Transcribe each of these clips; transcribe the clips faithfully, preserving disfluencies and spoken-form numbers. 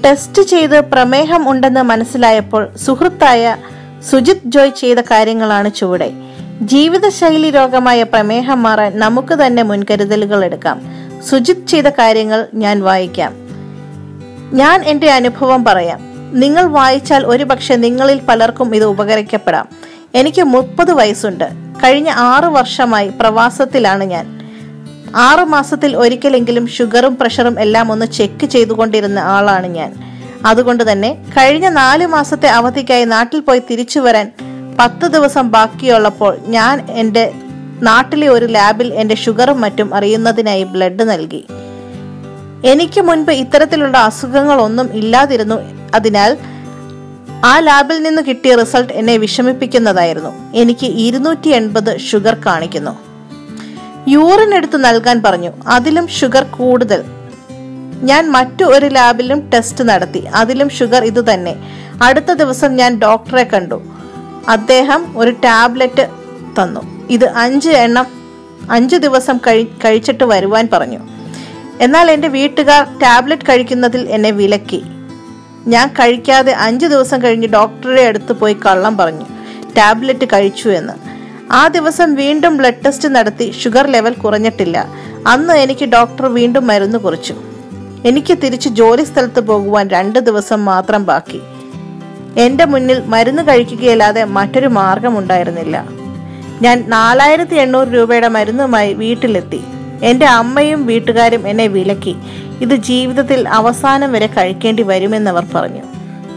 Test ചെയ്ത് പ്രമേഹം ഉണ്ടെന്ന് മനസ്സിലായപ്പോൾ സുഹൃത്തായ സുജിത് ജോയ് ചെയ്ത കാര്യങ്ങളാണ് ചുവടെ. ജീവിതശൈലി രോഗമായ പ്രമേഹം മാറാൻ നമുക്ക് തന്നെ മുൻകരുതലുകൾ എടുക്കാം. സുജിത് ചെയ്ത കാര്യങ്ങൾ ഞാൻ വായിക്കാം. ഞാൻ എൻ്റെ അനുഭവം പറയാം. നിങ്ങൾ വായിച്ചാൽ ഒരുപക്ഷെ നിങ്ങളിൽ പലർക്കും ഇത് ഉപകരിക്കപ്പെടാം. എനിക്ക് മുപ്പത് വയസ്സുണ്ട്. കഴിഞ്ഞ ആറു വർഷമായി പ്രവാസത്തിലാണ് ഞാൻ. ആറു മാസത്തിൽ ഒരിക്കലെങ്കിലും ഷുഗറും പ്രഷറും എല്ലാം ഒന്ന് ചെക്ക് ചെയ്തുകൊണ്ടിരുന്ന ആളാണ് ഞാൻ. അതുകൊണ്ട് തന്നെ കഴിഞ്ഞ നാല് മാസത്തെ അവധിക്കായി നാട്ടിൽ പോയി തിരിച്ചു വരാൻ പത്ത് ദിവസം ബാക്കിയുള്ളപ്പോൾ ഞാൻ എൻ്റെ നാട്ടിലെ ഒരു ലാബിൽ എൻ്റെ ഷുഗറും മറ്റും അറിയുന്നതിനായി ബ്ലഡ് നൽകി. എനിക്ക് മുൻപ് ഇത്തരത്തിലുള്ള അസുഖങ്ങളൊന്നും ഇല്ലാതിരുന്നു. അതിനാൽ ആ ലാബിൽ നിന്ന് കിട്ടിയ റിസൾട്ട് എന്നെ വിഷമിപ്പിക്കുന്നതായിരുന്നു. എനിക്ക് ഇരുന്നൂറ്റി എൺപത് ഷുഗർ കാണിക്കുന്നു. യൂറിൻ എടുത്ത് നൽകാൻ പറഞ്ഞു. അതിലും ഷുഗർ കൂടുതൽ. ഞാൻ മറ്റു ഒരു ലാബിലും ടെസ്റ്റ് നടത്തി. അതിലും ഷുഗർ ഇത് തന്നെ. അടുത്ത ദിവസം ഞാൻ ഡോക്ടറെ കണ്ടു. അദ്ദേഹം ഒരു ടാബ്ലറ്റ് തന്നു. ഇത് അഞ്ച് എണ്ണം അഞ്ച് ദിവസം കഴി കഴിച്ചിട്ട് വരുവാൻ പറഞ്ഞു. എന്നാൽ എൻ്റെ വീട്ടുകാർ ടാബ്ലറ്റ് കഴിക്കുന്നതിൽ എന്നെ വിലക്കി. ഞാൻ കഴിക്കാതെ അഞ്ച് ദിവസം കഴിഞ്ഞ് ഡോക്ടറുടെ അടുത്ത് പോയി കള്ളം പറഞ്ഞു ടാബ്ലറ്റ് കഴിച്ചു എന്ന്. ആ ദിവസം വീണ്ടും ബ്ലഡ് ടെസ്റ്റ് നടത്തി. ഷുഗർ ലെവൽ കുറഞ്ഞിട്ടില്ല. അന്ന് എനിക്ക് ഡോക്ടർ വീണ്ടും മരുന്ന് കുറിച്ചു. എനിക്ക് തിരിച്ച് ജോലി സ്ഥലത്ത് പോകുവാൻ രണ്ട് ദിവസം മാത്രം ബാക്കി. എൻ്റെ മുന്നിൽ മരുന്ന് കഴിക്കുകയല്ലാതെ മറ്റൊരു മാർഗമുണ്ടായിരുന്നില്ല. ഞാൻ നാലായിരത്തി എണ്ണൂറ് രൂപയുടെ മരുന്നുമായി വീട്ടിലെത്തി. എൻ്റെ അമ്മയും വീട്ടുകാരും എന്നെ വിലക്കി. ഇത് ജീവിതത്തിൽ അവസാനം വരെ കഴിക്കേണ്ടി വരുമെന്നവർ പറഞ്ഞു.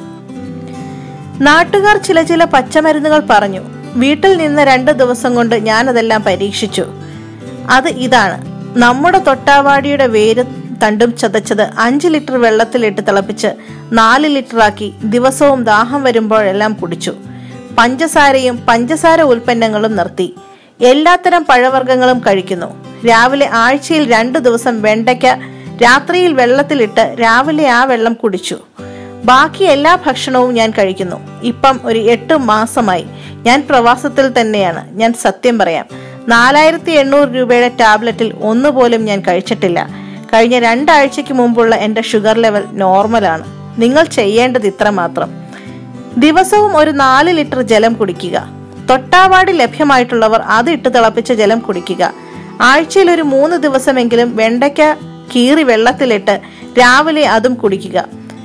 നാട്ടുകാർ ചില ചില പച്ചമരുന്നുകൾ പറഞ്ഞു. വീട്ടിൽ നിന്ന് രണ്ട് ദിവസം കൊണ്ട് ഞാനതെല്ലാം പരീക്ഷിച്ചു. അത് ഇതാണ്: നമ്മുടെ തൊട്ടാവാടിയുടെ വേര് തണ്ടും ചതച്ചത് അഞ്ച് ലിറ്റർ വെള്ളത്തിലിട്ട് തിളപ്പിച്ച് നാല് ലിറ്ററാക്കി ദിവസവും ദാഹം വരുമ്പോഴെല്ലാം കുടിച്ചു. പഞ്ചസാരയും പഞ്ചസാര ഉൽപ്പന്നങ്ങളും നിർത്തി. എല്ലാത്തരം പഴവർഗ്ഗങ്ങളും കഴിക്കുന്നു. രാവിലെ ആഴ്ചയിൽ രണ്ടു ദിവസം വെണ്ടയ്ക്ക രാത്രിയിൽ വെള്ളത്തിലിട്ട് രാവിലെ ആ വെള്ളം കുടിച്ചു. ബാക്കി എല്ലാ ഭക്ഷണവും ഞാൻ കഴിക്കുന്നു. ഇപ്പം ഒരു എട്ട് മാസമായി ഞാൻ പ്രവാസത്തിൽ തന്നെയാണ്. ഞാൻ സത്യം പറയാം, നാലായിരത്തി എണ്ണൂറ് രൂപയുടെ ടാബ്ലറ്റിൽ ഒന്നുപോലും ഞാൻ കഴിച്ചിട്ടില്ല. കഴിഞ്ഞ രണ്ടാഴ്ചക്ക് മുമ്പുള്ള എൻ്റെ ഷുഗർ ലെവൽ നോർമലാണ്. നിങ്ങൾ ചെയ്യേണ്ടത് ഇത്ര മാത്രം: ദിവസവും ഒരു നാല് ലിറ്റർ ജലം കുടിക്കുക. തൊട്ടാവാടി ലഭ്യമായിട്ടുള്ളവർ അത് ഇട്ട് തിളപ്പിച്ച ജലം കുടിക്കുക. ആഴ്ചയിൽ ഒരു മൂന്ന് ദിവസമെങ്കിലും വെണ്ടയ്ക്ക കീറി വെള്ളത്തിലിട്ട് രാവിലെ അതും കുടിക്കുക.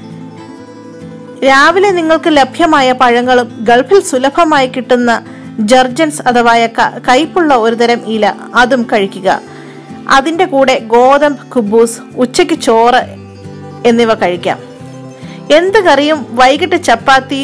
രാവിലെ നിങ്ങൾക്ക് ലഭ്യമായ പഴങ്ങളും ഗൾഫിൽ സുലഭമായി കിട്ടുന്ന ജർജൻസ് അഥവാ കയ്പുള്ള ഒരുതരം ഇല അതും കഴിക്കുക. അതിൻ്റെ കൂടെ ഗോതമ്പ് കുബൂസ്, ഉച്ചയ്ക്ക് ചോറ് എന്നിവ കഴിക്കാം. എന്ത് കറിയും വൈകിട്ട് ചപ്പാത്തി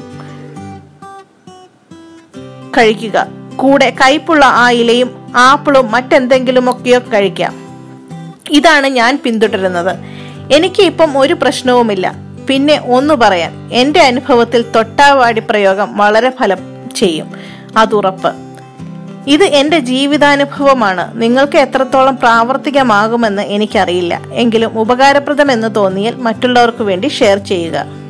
കഴിക്കുക. കൂടെ കയ്പുള്ള ആ ഇലയും ആപ്പിളും മറ്റെന്തെങ്കിലുമൊക്കെയോ കഴിക്കാം. ഇതാണ് ഞാൻ പിന്തുടരുന്നത്. എനിക്ക് ഇപ്പം ഒരു പ്രശ്നവുമില്ല. പിന്നെ ഒന്ന് പറയാം, എൻ്റെ അനുഭവത്തിൽ തൊട്ടാവാടി പ്രയോഗം വളരെ ഫലം ചെയ്യും, അതുറപ്പ്. ഇത് എൻ്റെ ജീവിതാനുഭവമാണ്. നിങ്ങൾക്ക് എത്രത്തോളം പ്രാവർത്തികമാകുമെന്ന് എനിക്കറിയില്ല. എങ്കിലും ഉപകാരപ്രദമെന്ന് തോന്നിയാൽ മറ്റുള്ളവർക്ക് വേണ്ടി ഷെയർ ചെയ്യുക.